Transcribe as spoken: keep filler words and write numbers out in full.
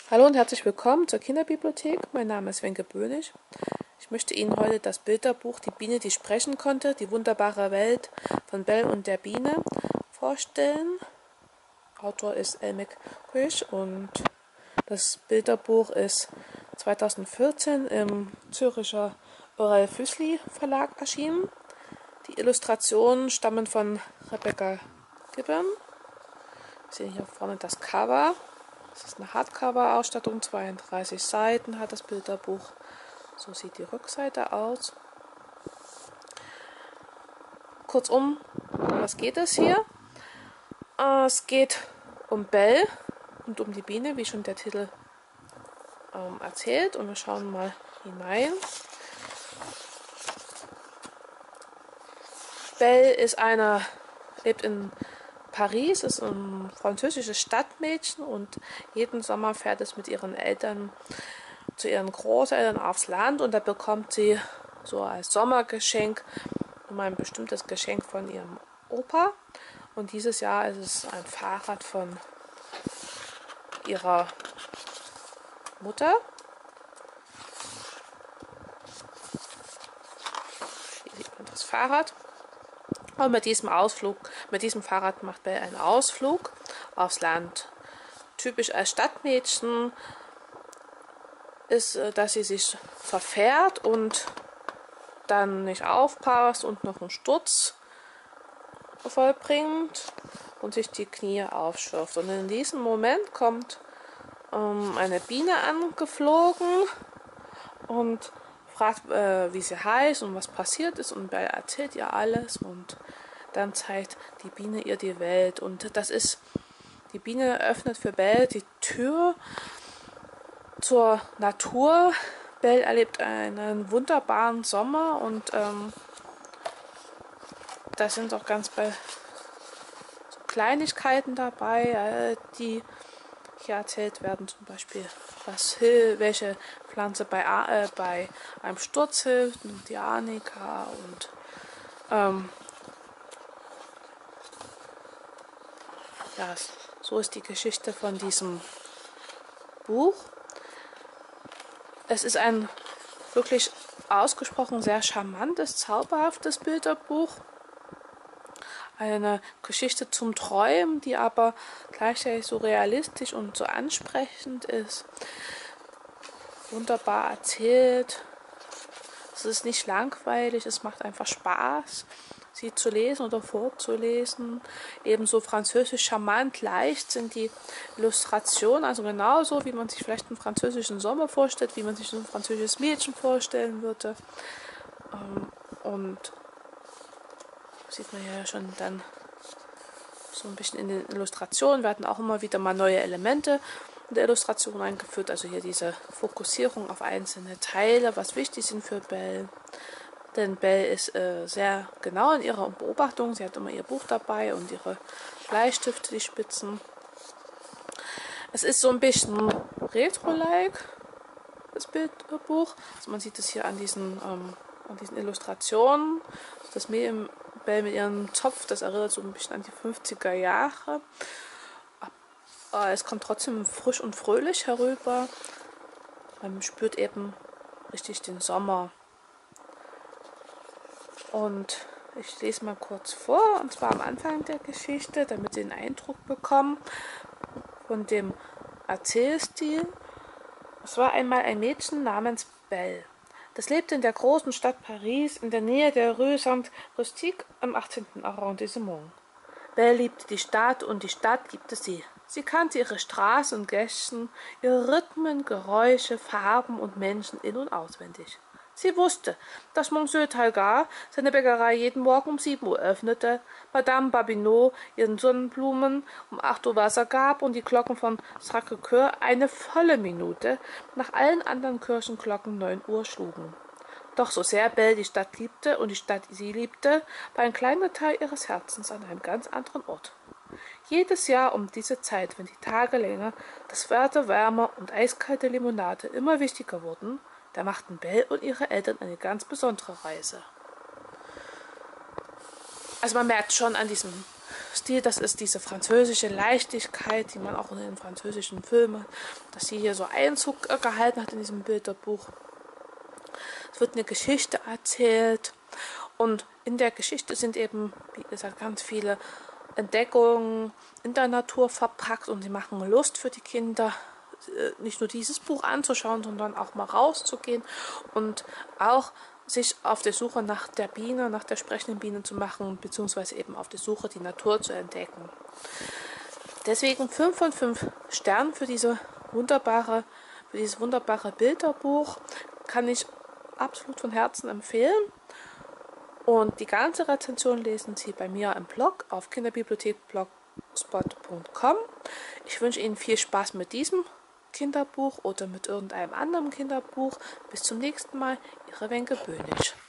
Hallo und herzlich willkommen zur Kinderbibliothek. Mein Name ist Wenke Bönig. Ich möchte Ihnen heute das Bilderbuch Die Biene, die sprechen konnte, die wunderbare Welt von Bell und der Biene vorstellen. Autor ist Elmek Köch und das Bilderbuch ist zweitausendvierzehn im Züricher Aurel Füssli Verlag erschienen. Die Illustrationen stammen von Rebecca Gibbon. Wir sehen hier vorne das Cover. Das ist eine Hardcover-Ausstattung, zweiunddreißig Seiten hat das Bilderbuch. So sieht die Rückseite aus. Kurzum, was geht es hier? Es geht um Bell und um die Biene, wie schon der Titel ähm, erzählt. Und wir schauen mal hinein. Bell ist eine, lebt in Paris, ist ein französisches Stadtmädchen und jeden Sommer fährt es mit ihren Eltern zu ihren Großeltern aufs Land und da bekommt sie so als Sommergeschenk immer ein bestimmtes Geschenk von ihrem Opa. Und dieses Jahr ist es ein Fahrrad von ihrer Mutter. Hier sieht man das Fahrrad. Und mit diesem Ausflug, mit diesem Fahrrad macht Bell einen Ausflug aufs Land. Typisch als Stadtmädchen ist, dass sie sich verfährt und dann nicht aufpasst und noch einen Sturz vollbringt und sich die Knie aufschürft. Und in diesem Moment kommt ähm, eine Biene angeflogen und fragt, äh, wie sie heißt und was passiert ist, und Bell erzählt ihr alles und dann zeigt die Biene ihr die Welt. Und das ist, die Biene öffnet für Bell die Tür zur Natur. Bell erlebt einen wunderbaren Sommer und ähm, da sind auch ganz bei so Kleinigkeiten dabei, äh, die hier erzählt werden, zum Beispiel was welche Pflanze bei, äh, bei einem Sturz hilft, die Arnika, und ähm, ja, so ist die Geschichte von diesem Buch. Es ist ein wirklich ausgesprochen sehr charmantes, zauberhaftes Bilderbuch. Eine Geschichte zum Träumen, die aber gleichzeitig so realistisch und so ansprechend ist. Wunderbar erzählt. Es ist nicht langweilig, es macht einfach Spaß, sie zu lesen oder vorzulesen. Ebenso französisch charmant, leicht sind die Illustrationen, also genauso, wie man sich vielleicht einen französischen Sommer vorstellt, wie man sich ein französisches Mädchen vorstellen würde. Und sieht man ja schon dann so ein bisschen in den Illustrationen, werden auch immer wieder mal neue Elemente in der Illustration eingeführt, also hier diese Fokussierung auf einzelne Teile, was wichtig sind für Bell. Denn Bell ist äh, sehr genau in ihrer Beobachtung, sie hat immer ihr Buch dabei und ihre Bleistifte, die Spitzen. Es ist so ein bisschen Retro-like, das Bildbuch. Also man sieht es hier an diesen, ähm, an diesen Illustrationen. Das Bell mit ihrem Zopf, das erinnert so ein bisschen an die fünfziger Jahre. Aber es kommt trotzdem frisch und fröhlich herüber. Man spürt eben richtig den Sommer. Und ich lese mal kurz vor, und zwar am Anfang der Geschichte, damit Sie einen Eindruck bekommen von dem Erzählstil. Es war einmal ein Mädchen namens Bell. Das lebte in der großen Stadt Paris in der Nähe der Rue Saint-Rustique im achtzehnten Arrondissement. Bell liebte die Stadt und die Stadt liebte sie. Sie kannte ihre Straßen und Gassen, ihre Rhythmen, Geräusche, Farben und Menschen in- und auswendig. Sie wusste, dass Monsieur Talgard seine Bäckerei jeden Morgen um sieben Uhr öffnete, Madame Babinot ihren Sonnenblumen um acht Uhr Wasser gab und die Glocken von Sacré-Cœur eine volle Minute nach allen anderen Kirchenglocken neun Uhr schlugen. Doch so sehr Bell die Stadt liebte und die Stadt sie liebte, war ein kleiner Teil ihres Herzens an einem ganz anderen Ort. Jedes Jahr um diese Zeit, wenn die Tage länger, das Wetter wärmer und eiskalte Limonade immer wichtiger wurden, da machten Bell und ihre Eltern eine ganz besondere Reise. Also man merkt schon an diesem Stil, das ist diese französische Leichtigkeit, die man auch in den französischen Filmen, dass sie hier so Einzug gehalten hat in diesem Bilderbuch. Es wird eine Geschichte erzählt und in der Geschichte sind eben, wie gesagt, ganz viele Entdeckungen in der Natur verpackt und die machen Lust für die Kinder, nicht nur dieses Buch anzuschauen, sondern auch mal rauszugehen und auch sich auf der Suche nach der Biene, nach der sprechenden Biene zu machen, beziehungsweise eben auf der Suche, die Natur zu entdecken. Deswegen fünf von fünf Sternen für diese wunderbare, für dieses wunderbare Bilderbuch, kann ich absolut von Herzen empfehlen. Und die ganze Rezension lesen Sie bei mir im Blog auf kinderbibliothek blogspot punkt com. Ich wünsche Ihnen viel Spaß mit diesem Kinderbuch oder mit irgendeinem anderen Kinderbuch. Bis zum nächsten Mal, Ihre Wenke Böhnisch.